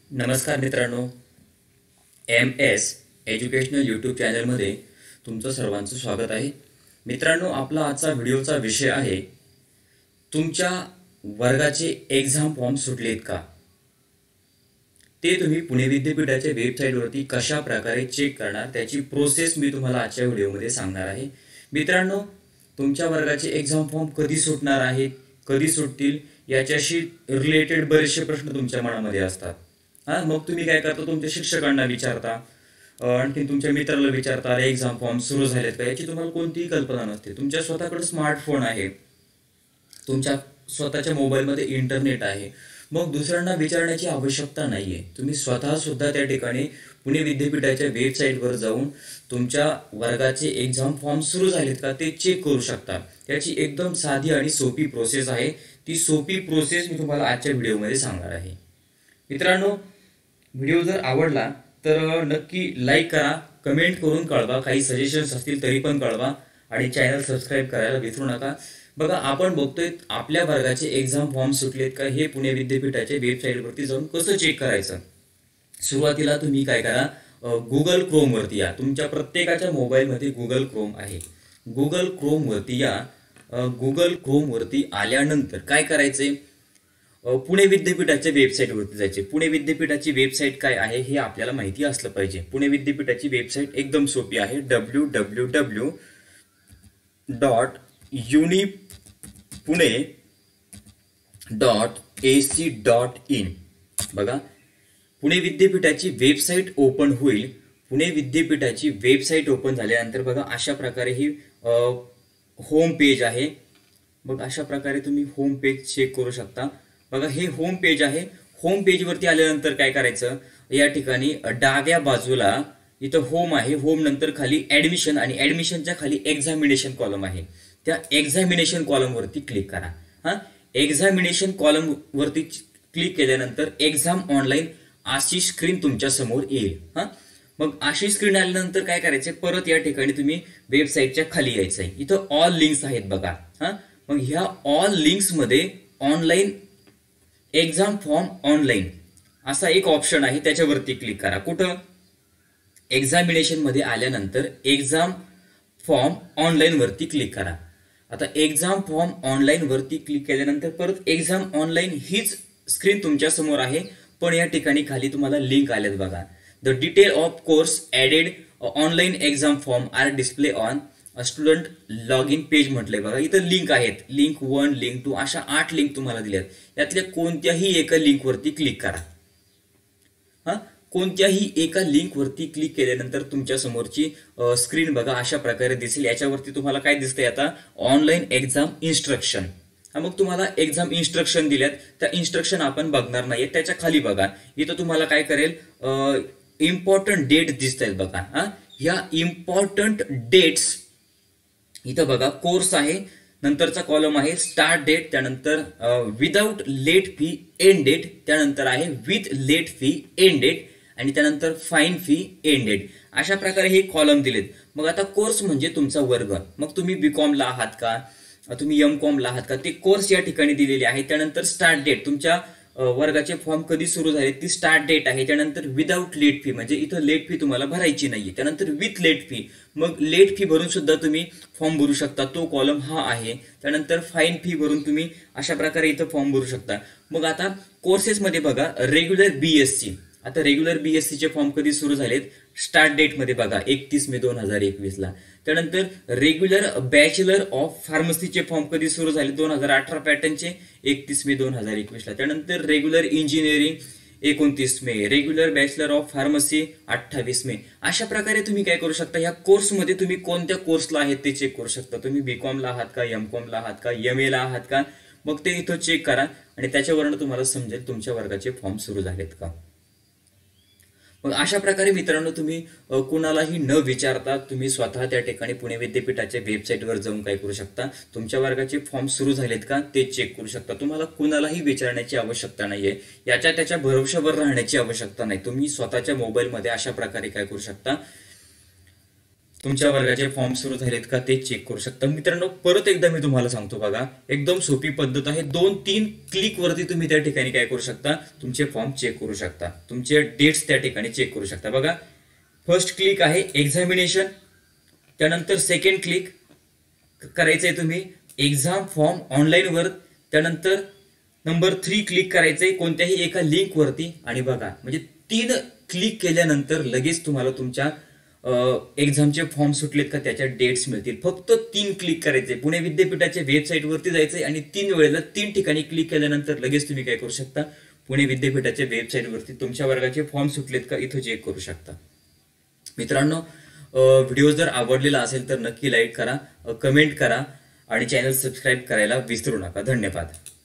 नमस्कार मित्रांनो, M S educational YouTube चॅनलमध्ये तुमचं सर्वांचं स्वागत आहे. मित्रांनो, आपला आजचा व्हिडिओचा विषय आहे, तुमच्या वर्गाचे एक्झाम फॉर्म सुटलेत का? ते तुम्ही पुणे विद्यापीठाच्या वेबसाईटवरती कशा प्रकारे चेक करणार, त्याची प्रोसेस मी तुम्हाला आजच्या व्हिडिओमध्ये सांगणार आहे. मित्रांनो, तुमच्या वर्गाचे एक्झाम फॉर्म कधी सुटणार आहेत, कधी सुटतील, याच्याशी रिलेटेड बरेचसे प्रश्न तुमच्या मनामध्ये असतात. मग तुम्ही काय करता, तुमच्या शिक्षकांना विचारता, आणखी तुमच्या मित्राला विचारता, अरे एक्झाम फॉर्म सुरू झालेत का, याची तुम्हाला कोणतीही कल्पना नसते. तुमच्या स्वतःकडे स्मार्टफोन आहे, तुमच्या स्वतःच्या मोबाईलमध्ये इंटरनेट आहे, मग दुसऱ्यांना विचारण्याची आवश्यकता नाहीये. तुम्ही स्वतः सुद्धा त्या ठिकाणी पुणे विद्यापीठाच्या वेबसाईटवर जाऊन तुमच्या वर्गाचे एक्झाम फॉर्म सुरू झालेत का ते चेक करू शकता. त्याची एकदम साधी आणि सोपी प्रोसेस आहे. ती सोपी प्रोसेस मी तुम्हाला आजच्या व्हिडिओमध्ये सांगणार आहे. मित्रांनो, व्हिडिओ जर आवडला तर नक्की लाईक करा, कमेंट करून कळवा, काही सजेशन्स असतील तरी पण कळवा, आणि चॅनल सबस्क्राईब करायला विसरू नका. बघा, आपण बघतोय आपल्या वर्गाचे एक्झाम फॉर्म सुटलेत का हे पुणे विद्यापीठाच्या वेबसाईटवरती जाऊन कसं चेक करायचं. सुरुवातीला तुम्ही काय करा, गुगल क्रोमवरती या. तुमच्या प्रत्येकाच्या मोबाईलमध्ये गुगल क्रोम आहे. गुगल क्रोमवरती या. गुगल क्रोमवरती आल्यानंतर काय करायचंय, पुणे विद्यापीठाच्या वेबसाईटवरती जायचे. पुणे विद्यापीठाची वेबसाईट काय आहे हे आपल्याला माहिती असलं पाहिजे. पुणे विद्यापीठाची वेबसाईट एकदम सोपी आहे, www.unipune.ac.in. बघा, पुणे विद्यापीठाची वेबसाईट ओपन होईल. पुणे विद्यापीठाची वेबसाईट ओपन झाल्यानंतर बघा, अशा प्रकारे ही होम पेज आहे. बघा, अशा प्रकारे तुम्ही होम पेज चेक करू शकता. बघा, हे होम पेज आहे. होम पेजवरती आल्यानंतर काय करायचं, या ठिकाणी डाव्या बाजूला इथं होम आहे. होम नंतर खाली ऍडमिशन, आणि ऍडमिशनच्या खाली एक्झामिनेशन कॉलम आहे. त्या एक्झामिनेशन कॉलम वरती क्लिक करा. एक्झामिनेशन कॉलम वरती क्लिक केल्यानंतर एक्झाम ऑनलाईन अशी स्क्रीन तुमच्या समोर येईल. मग अशी स्क्रीन आल्यानंतर काय करायचे, परत या ठिकाणी तुम्ही वेबसाईटच्या खाली यायचं आहे. इथं ऑल लिंक्स आहेत बघा. मग ह्या ऑल लिंक्स मध्ये ऑनलाईन एक्झाम फॉर्म ऑनलाईन असा एक ऑप्शन आहे, त्याच्यावरती क्लिक करा. कुठं, एक्झामिनेशन मध्ये आल्यानंतर एक्झाम फॉर्म ऑनलाईन वरती क्लिक करा. आता एक्झाम फॉर्म ऑनलाईन वरती क्लिक केल्यानंतर परत एक्झाम ऑनलाईन हीच स्क्रीन तुमच्या समोर आहे, पण या ठिकाणी खाली तुम्हाला लिंक आलेत बघा. The detail of course added online exam form are display on student log in page म्हटलंय बघा. इथं लिंक आहेत, लिंक 1, लिंक 2 अशा 8 लिंक तुम्हाला दिल्यात. यातल्या कोणत्याही एका लिंक वरती क्लिक करा. कोणत्याही एका लिंक वरती क्लिक केल्यानंतर तुमच्या समोरची स्क्रीन बघा अशा प्रकारे दिसेल. याच्यावरती तुम्हाला काय दिसतंय आता, ऑनलाईन एक्झाम इन्स्ट्रक्शन. मग तुम्हाला एक्झाम इन्स्ट्रक्शन दिल्यात, त्या इन्स्ट्रक्शन आपण बघणार नाहीये. त्याच्या खाली बघा, इथं तुम्हाला काय करेल, इम्पॉर्टंट डेट दिसत आहेत बघा. ह्या इम्पॉर्टंट डेट्स इथं बघा, कोर्स आहे, नंतरचा कॉलम आहे स्टार्ट डेट, त्यानंतर without late fee end date, त्यानंतर आहे with late fee end date, आणि त्यानंतर फाईन फी एंड डेट. अशा प्रकारे हे कॉलम दिलेत. मग आता कोर्स म्हणजे तुमचा वर्ग. मग तुम्ही बीकॉमला आहात का, तुम्ही एमकॉमला आहात का, ते कोर्स या ठिकाणी दिलेले आहे. त्यानंतर स्टार्ट डेट, तुमच्या वर्गाचे फॉर्म कधी सुरू झाले ती स्टार्ट डेट आहे. त्यानंतर विदाउट लेट फी, म्हणजे इथं लेट फी तुम्हाला भरायची नाहीये. त्यानंतर विथ लेट फी, मग लेट फी भरून सुद्धा तुम्ही फॉर्म भरू शकता, तो कॉलम हा आहे. त्यानंतर फाईन फी भरून तुम्ही अशा प्रकारे इथं फॉर्म भरू शकता. मग आता कोर्सेसमध्ये बघा, रेग्युलर बीएससी. आता रेग्युलर बीएससी चे फॉर्म कधी सुरू झालेत, स्टार्ट डेट मध्ये बघा 31 मे 2021 ला. त्यानंतर रेग्युलर बॅचलर ऑफ फार्मसीचे फॉर्म कधी सुरू झाले, 2018 पॅटर्नचे 31 मे 2021 ला. त्यानंतर regular engineering 29 May, regular bachelor of pharmacy 28 May. अशा प्रकारे तुम्ही काय करू शकता, या कोर्समध्ये तुम्ही कोणत्या कोर्सला आहेत ते चेक करू शकता. तुम्ही बीकॉमला आहात का, एमकॉमला आहात का, एमए ला आहात का, मग ते इथं चेक करा, आणि त्याच्यावरनं तुम्हाला समजेल तुमच्या वर्गाचे फॉर्म सुरू झालेत का. मग अशा प्रकारे मित्रांनो, तुम्ही कुणालाही न विचारता तुम्ही स्वतः त्या ठिकाणी पुणे विद्यापीठाच्या वेबसाईटवर जाऊन काय करू शकता, तुमच्या वर्गाचे फॉर्म सुरू झालेत का ते चेक करू शकता. तुम्हाला कुणालाही विचारण्याची आवश्यकता नाहीये, याच्या त्याच्या भरोश्यावर राहण्याची आवश्यकता नाही. तुम्ही स्वतःच्या मोबाईलमध्ये अशा प्रकारे काय करू शकता, तुमच्या वर्गाचे फॉर्म सुरू झालेत का ते चेक करू शकता. मित्रांनो, परत एकदा मी तुम्हाला सांगतो बघा, एकदम सोपी पद्धत आहे. 2-3 क्लिक वरती तुम्ही त्या ठिकाणी काय करू शकता, तुमचे फॉर्म चेक करू शकता, तुमचे डेट्स त्या ठिकाणी चेक करू शकता. बघा, फर्स्ट क्लिक आहे एक्झामिनेशन, त्यानंतर सेकंड क्लिक करायचंय तुम्ही एक्झाम फॉर्म ऑनलाईन वर, त्यानंतर नंबर 3 क्लिक करायचंय कोणत्याही एका लिंक वरती. आणि बघा, म्हणजे 3 क्लिक केल्यानंतर लगेच तुम्हाला तुमच्या एक्झामचे फॉर्म सुटलेत का त्याच्या डेट्स मिळतील. फक्त 3 क्लिक करायचे. पुणे विद्यापीठाच्या वेबसाईट वरती जायचंय आणि 3 वेळेला 3 ठिकाणी क्लिक केल्यानंतर लगेच तुम्ही काय करू शकता, पुणे विद्यापीठाच्या वेबसाईट वरती तुमच्या वर्गाचे फॉर्म सुटलेत का इथं चेक करू शकता. मित्रांनो, व्हिडिओ जर आवडलेला असेल तर नक्की लाईक करा, कमेंट करा आणि चॅनल सबस्क्राईब करायला विसरू नका. धन्यवाद.